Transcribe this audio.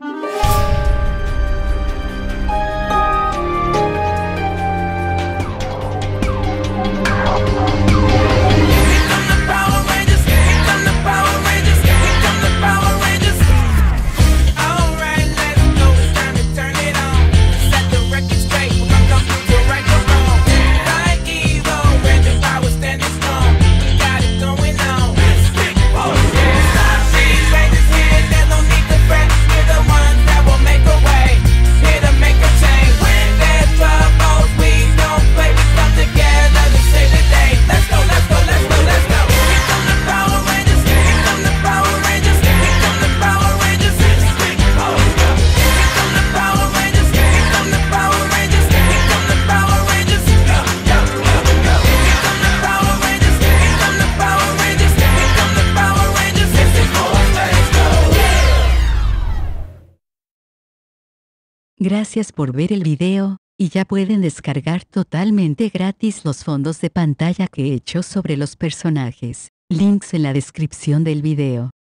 Gracias por ver el video, y ya pueden descargar totalmente gratis los fondos de pantalla que he hecho sobre los personajes. Links en la descripción del video.